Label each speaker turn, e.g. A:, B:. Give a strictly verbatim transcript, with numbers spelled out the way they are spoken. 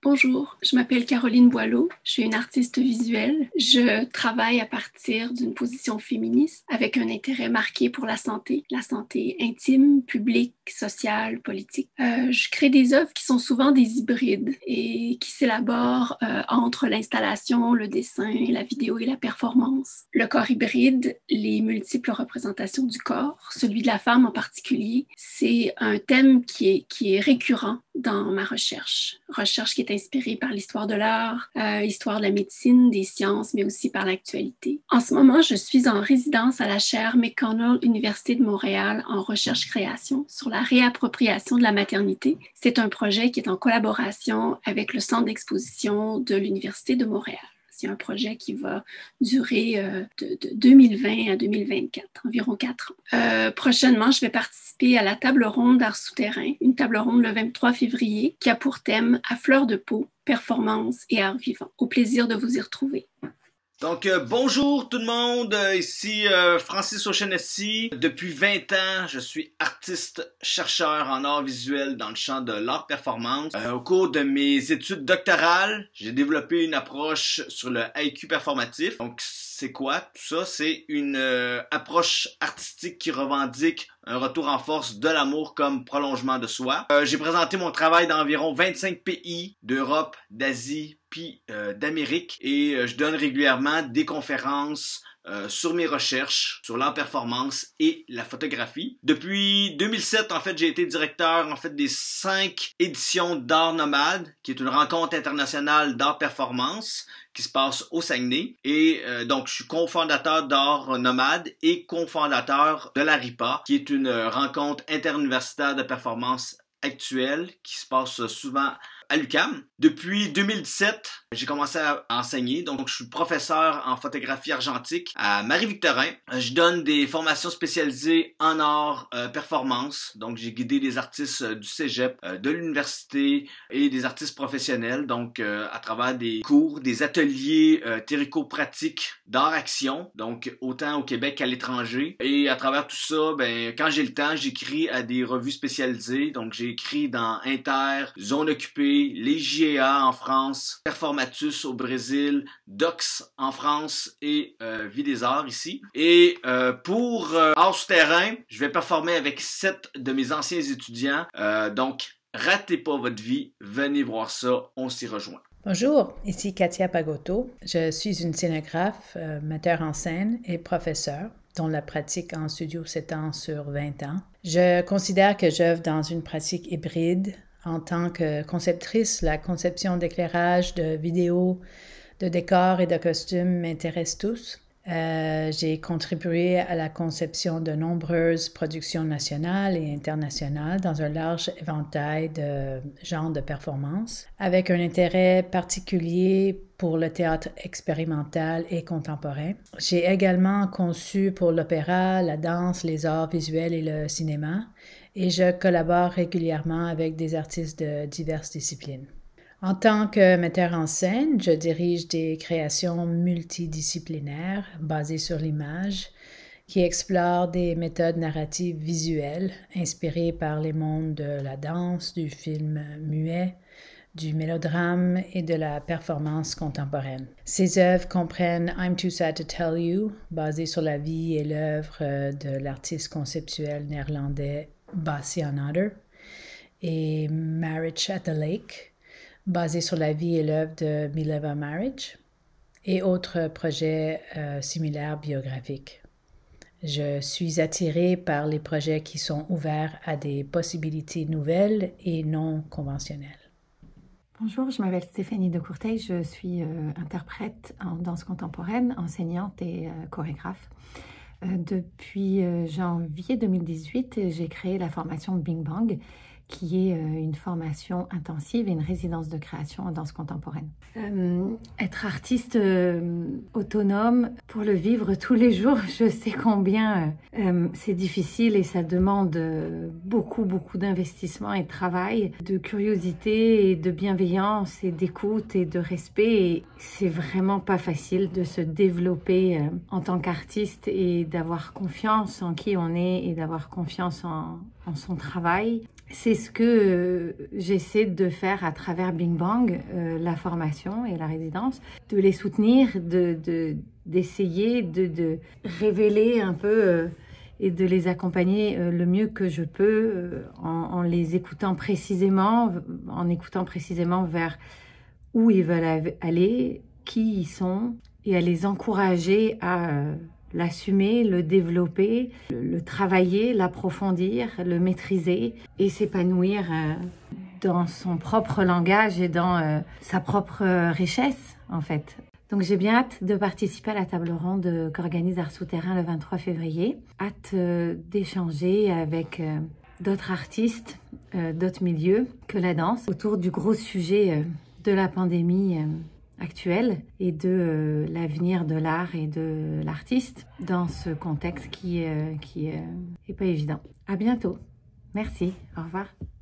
A: Bonjour, je m'appelle Caroline Boileau, je suis une artiste visuelle. Je travaille à partir d'une position féministe avec un intérêt marqué pour la santé, la santé intime, publique, sociale, politique. Euh, je crée des œuvres qui sont souvent des hybrides et qui s'élaborent euh, entre l'installation, le dessin, la vidéo et la performance. Le corps hybride, les multiples représentations du corps, celui de la femme en particulier, c'est un thème qui est, qui est récurrent dans ma recherche. Recherche qui est inspirée par l'histoire de l'art, euh, histoire de la médecine, des sciences, mais aussi par l'actualité. En ce moment, je suis en résidence à la chaire McConnell Université de Montréal en recherche-création sur la réappropriation de la maternité. C'est un projet qui est en collaboration avec le Centre d'exposition de l'Université de Montréal. C'est un projet qui va durer euh, de, de deux mille vingt à deux mille vingt-quatre, environ quatre ans. Euh, prochainement, je vais participer à la table ronde d'art souterrain, une table ronde le vingt-trois février, qui a pour thème « À fleur de peau, performance et art vivant ». Au plaisir de vous y retrouver.
B: Donc, euh, bonjour tout le monde, euh, ici euh, Francis O'Shaughnessy. Depuis vingt ans, je suis artiste-chercheur en art visuel dans le champ de l'art-performance. Euh, au cours de mes études doctorales, j'ai développé une approche sur le haïku performatif. Donc, c'est quoi tout ça? C'est une euh, approche artistique qui revendique un retour en force de l'amour comme prolongement de soi. Euh, j'ai présenté mon travail dans environ vingt-cinq pays d'Europe, d'Asie, puis euh, d'Amérique, et euh, je donne régulièrement des conférences euh, sur mes recherches, sur l'art performance et la photographie. Depuis deux mille sept, en fait, j'ai été directeur en fait des cinq éditions d'Art Nomade, qui est une rencontre internationale d'art performance qui se passe au Saguenay. Et euh, donc, je suis cofondateur d'Art Nomade et cofondateur de la RIPA, qui est une rencontre interuniversitaire de performance actuelle qui se passe souvent à l'U Q A M. Depuis deux mille dix-sept, j'ai commencé à enseigner. Donc, je suis professeur en photographie argentique à Marie-Victorin. Je donne des formations spécialisées en art euh, performance. Donc, j'ai guidé des artistes euh, du cégep, euh, de l'université et des artistes professionnels. Donc, euh, à travers des cours, des ateliers euh, théorico-pratiques d'art-action. Donc, autant au Québec qu'à l'étranger. Et à travers tout ça, ben, quand j'ai le temps, j'écris à des revues spécialisées. Donc, j'ai écrit dans Inter, Zone Occupée, les J A en France, Performatus au Brésil, Docs en France et euh, Vie des Arts ici. Et euh, pour euh, Art souterrain, je vais performer avec sept de mes anciens étudiants. Euh, donc, ratez pas votre vie, venez voir ça, on s'y rejoint.
C: Bonjour, ici Katia Pagotto. Je suis une scénographe, euh, metteur en scène et professeur, dont la pratique en studio s'étend sur vingt ans. Je considère que j'œuvre dans une pratique hybride. En tant que conceptrice, la conception d'éclairage, de vidéos, de décors et de costumes m'intéresse tous. Euh, j'ai contribué à la conception de nombreuses productions nationales et internationales dans un large éventail de genres de performances, avec un intérêt particulier pour le théâtre expérimental et contemporain. J'ai également conçu pour l'opéra, la danse, les arts visuels et le cinéma, et je collabore régulièrement avec des artistes de diverses disciplines. En tant que metteur en scène, je dirige des créations multidisciplinaires basées sur l'image qui explorent des méthodes narratives visuelles inspirées par les mondes de la danse, du film muet, du mélodrame et de la performance contemporaine. Ces œuvres comprennent I'm Too Sad to Tell You, basée sur la vie et l'œuvre de l'artiste conceptuel néerlandais Bastiaan Nader, et Marriage at the Lake, basé sur la vie et l'œuvre de Mileva Maric, et autres projets euh, similaires biographiques. Je suis attirée par les projets qui sont ouverts à des possibilités nouvelles et non conventionnelles.
D: Bonjour, je m'appelle Stéphanie de Courteil, je suis euh, interprète en danse contemporaine, enseignante et euh, chorégraphe. Euh, depuis euh, janvier deux mille dix-huit, j'ai créé la formation Bing Bang, qui est euh, une formation intensive et une résidence de création en danse contemporaine. Euh, être artiste euh, autonome, pour le vivre tous les jours, je sais combien euh, c'est difficile et ça demande euh, beaucoup, beaucoup d'investissement et de travail, de curiosité et de bienveillance et d'écoute et de respect. Et c'est vraiment pas facile de se développer euh, en tant qu'artiste et d'avoir confiance en qui on est et d'avoir confiance en, en son travail. C'est ce que euh, j'essaie de faire à travers Bing Bang, euh, la formation et la résidence, de les soutenir, de, de, d'essayer de, de révéler un peu euh, et de les accompagner euh, le mieux que je peux euh, en, en les écoutant précisément, en écoutant précisément vers où ils veulent aller, qui ils sont, et à les encourager à euh, l'assumer, le développer, le, le travailler, l'approfondir, le maîtriser et s'épanouir euh, dans son propre langage et dans euh, sa propre euh, richesse, en fait. Donc j'ai bien hâte de participer à la table ronde qu'organise Art Souterrain le vingt-trois février. Hâte euh, d'échanger avec euh, d'autres artistes, euh, d'autres milieux que la danse, autour du gros sujet euh, de la pandémie euh, actuelle et de euh, l'avenir de l'art et de l'artiste dans ce contexte qui, euh, qui euh, est pas évident. À bientôt. Merci. Au revoir.